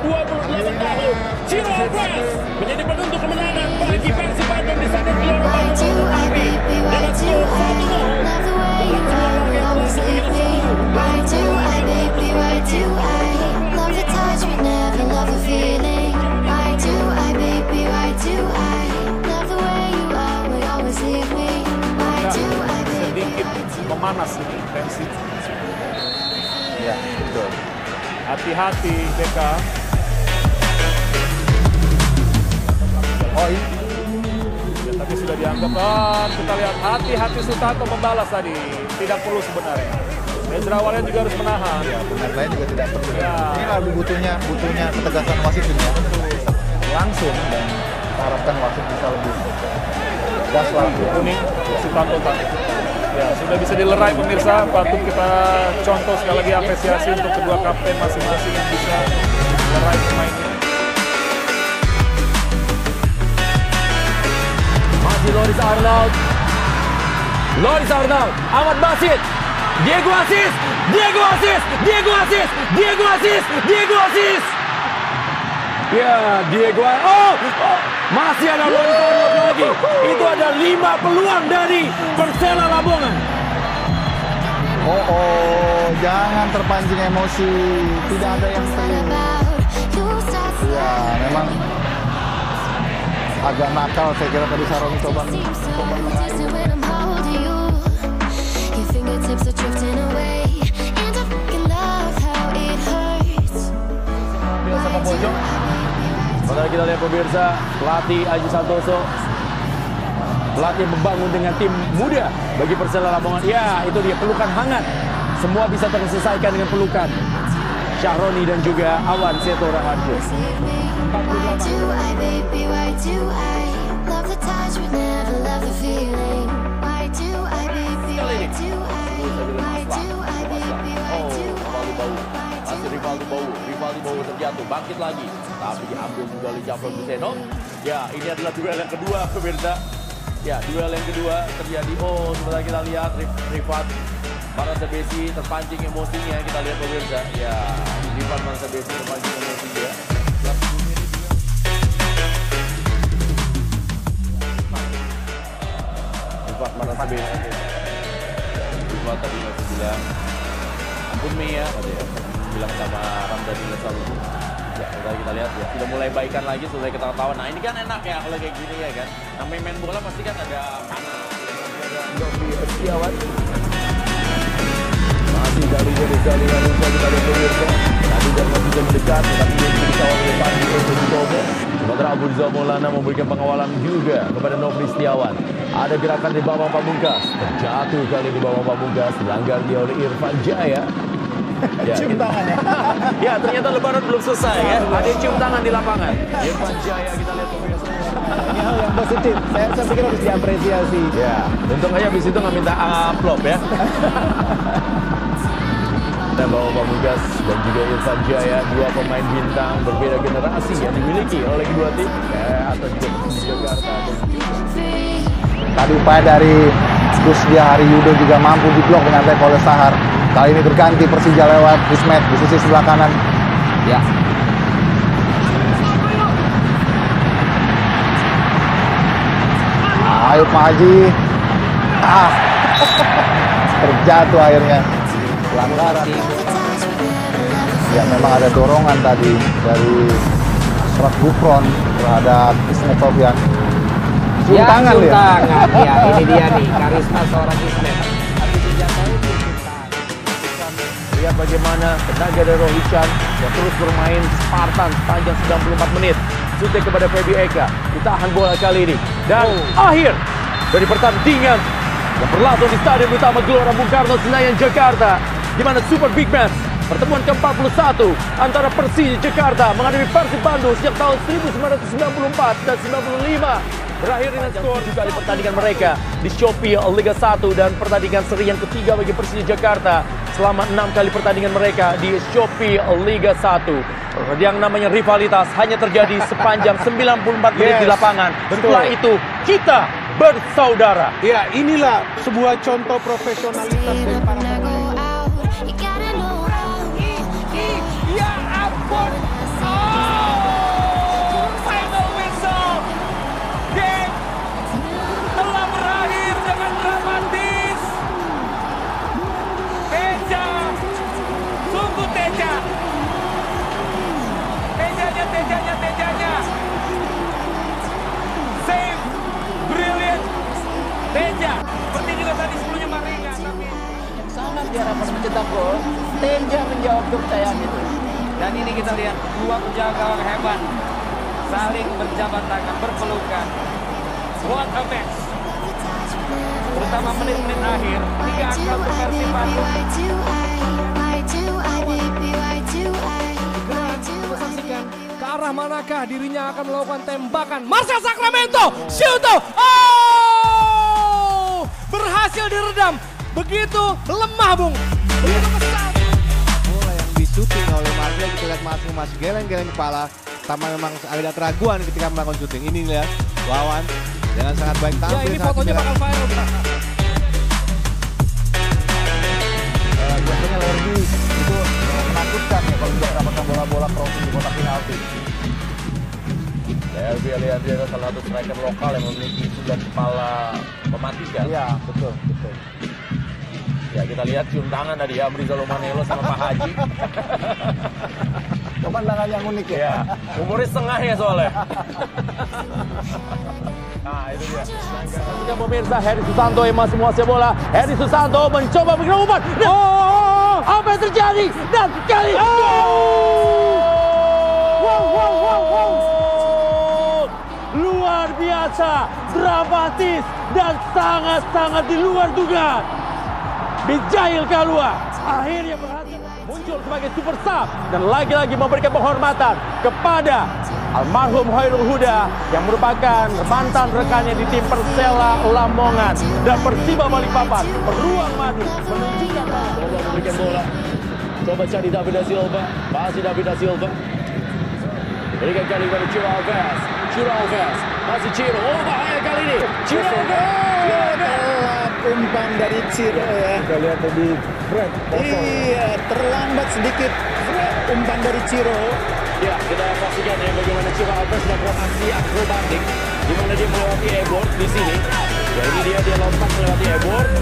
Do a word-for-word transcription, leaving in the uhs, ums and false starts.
dua puluh delapan tahun. Ciro Pras menjadi penentu kemenangan bagi Persib Bandung di Stadion Gelora Bandung Lautan Api dengan skor satu nol. Sedikit memanas ini tensi. Ya, betul. Hati-hati B K. Oh, ini Ya, tapi sudah dianggap. Ah, kita lihat hati-hati Sutanto membalas tadi. Tidak perlu sebenarnya. Ezra Walian juga harus menahan. ya, pemain lain juga tidak perlu. Ya. Ini lalu butuhnya butuhnya ketegasan wasit ini ya. Langsung dan harapkan wasit bisa lebih tegas lah. Kuning Sutanto tadi. Ya, sudah bisa dilerai pemirsa. Patut kita contoh sekali lagi apresiasi untuk kedua kapten masing-masing yang bisa melerai pemainnya. Masih Loris Arnaud. Loris Arnaud, Ahmad Basit, Diego Asis, Diego Asis, Diego Asis, Diego Asis, Diego Asis. Ya, Diego Asis. Oh, oh, masih ada Loris Arnaud lagi. Itu ada lima peluang dari Persela Lamongan. Oh, oh, jangan terpancing emosi. Tidak ada yang ya, memang agak nakal saya kira tadi Saroni coba coba meraih. Sama pojok. Padahal kita lihat pemirsa, pelatih Aji Santoso, pelatih membangun dengan tim muda bagi Persela Lamongan. Ya, itu dia pelukan hangat. Semua bisa terselesaikan dengan pelukan. Syahroni dan juga Awan Seto Raharjo. Rivaldo Bowo, Rivaldo Bowo terjatuh, bangkit lagi, tapi diambil juga oleh Jafar Buseno. Ya, ini adalah duel yang kedua, pemirsa. Ya, duel yang kedua terjadi. Oh, sebentar kita lihat Rifat Marasabesi terpancing emosinya. Kita lihat pemirsa. Ya, Rifat Marasabesi terpancing emosinya. Rifat Marasabesi. Rifat tadi masih bilang, ampun Mei ya, ada ya. Bilang sama Ramdhani Lasalu. Ya, kita lihat ya, sudah mulai baikan lagi, sudah ketawa-tawa. Nah, ini kan enak ya kalau kayak gini ya kan. Namanya main bola pasti kan ada panas. Ada Yofi Setiawan. Masih dari dari dari dari kita lihat pemirsa. Tadi dan masih jam dekat, tetapi dia bisa dikawal oleh Panji Ojojobo. Sementara Abu Rizal Maulana memberikan pengawalan juga kepada Nofri Setiawan. Ada gerakan di bawah Pamungkas. Terjatuh kali di bawah Pamungkas. Dilanggar dia oleh Irfan Jaya. Ya, cium tangan ya. Ya, ternyata lebaran belum selesai ya. Ada yang cium tangan di lapangan. Irfan Jaya kita lihat pemirsa. Ini hal yang positif. Saya, saya pikir harus diapresiasi. Ya, untung aja habis itu nggak minta amplop ya. Dan bawa Pamungkas dan juga Irfan Jaya, dua pemain bintang berbeda generasi yang dimiliki oleh kedua tim. Ya, atau juga Jakarta. Tadi upaya dari Kusdia Hari Yudo juga mampu diblok dengan baik oleh Sahar. Kali ini berganti Persija lewat Ismet di sisi sebelah kanan. Ya. Ayo Pak Haji. Ah. Terjatuh akhirnya. Pelanggaran. Ya, memang ada dorongan tadi dari Ashraf Gufron terhadap Ismet Sofyan. Cium ya, tangan cium ya. tangan. Ya, ini dia nih karisma seorang Ismet. Lihat bagaimana tenaga dari Rohichan yang terus bermain Spartan sepanjang sembilan puluh empat menit. Sute kepada Febi Eka, ditahan bola kali ini. Dan oh. akhir dari pertandingan yang berlangsung di Stadion Utama Gelora Bung Karno, Senayan, Jakarta. Di mana Super Big Match pertemuan ke empat puluh satu antara Persija Jakarta menghadapi Persib Bandung sejak tahun seribu sembilan ratus sembilan puluh empat dan sembilan puluh lima. Berakhir dengan skor juga di pertandingan mereka di Shopee Liga satu dan pertandingan seri yang ketiga bagi Persija Jakarta selama enam kali pertandingan mereka di Shopee Liga satu. Yang namanya rivalitas hanya terjadi sepanjang sembilan puluh empat menit yes, di lapangan. Setelah itu kita bersaudara. Ya, inilah sebuah contoh profesionalitas dari para pemain. Ya ampun. Oh. mencetak gol, Tenja menjawab kepercayaan itu. Dan ini kita lihat dua penjaga gawang hebat saling berjabat tangan, berpelukan. What a match. Terutama menit-menit akhir, tiga angka untuk Persib Bandung. Kita saksikan ke arah manakah dirinya akan melakukan tembakan. Marcel Sacramento, shoot! Oh! Berhasil diredam. Begitu lemah, Bung. Begitu kesal. Bola yang disuting oleh Marcel, kita lihat masih masih geleng-geleng kepala. Sama memang ada keraguan ketika melakukan syuting. Ini lihat lawan dengan sangat baik tampil. Ya, ini fotonya bakal viral. Uh, biasanya Lerby itu uh, menakutkan ya kalau tidak mendapatkan bola-bola crossing di kotak penalti. Lerby lihat dia adalah salah satu striker lokal yang memiliki sembilan kepala mematikan. Iya, betul, betul. Ya, kita lihat cium tangan tadi ya Rizal Manelo sama Pak Haji. Pemandangan yang unik ya. Ya, umurnya setengah ya soalnya. Nah, itu dia. Ketika pemirsa Heri Susanto yang masih menguasai bola. Heri Susanto mencoba bikin umpan. Oh, apa yang terjadi? Dan kali oh! Wow, wow, wow, wow. Luar biasa, dramatis dan sangat-sangat di luar dugaan. Bijail Kalua akhirnya berhasil muncul sebagai super sub dan lagi-lagi memberikan penghormatan kepada almarhum Hoirul Huda yang merupakan mantan rekannya di tim Persela Lamongan dan Persiba Balikpapan. Peruang madu menunjukkan coba memberikan bola. Coba cari David da Silva, masih David da Silva. Berikan kali kepada Ciro Alves. Ciro Alves, masih Ciro. Oh, bahaya kali ini. Ciro Alves. Umpan dari Ciro ya. Kita lihat tadi Fred. Iya, terlambat sedikit umpan dari Ciro. Ya, kita saksikan ya bagaimana Ciro Alves melakukan aksi akrobatik di mana dia melewati e-board di sini. Ya, ini dia dia lompat melewati e-board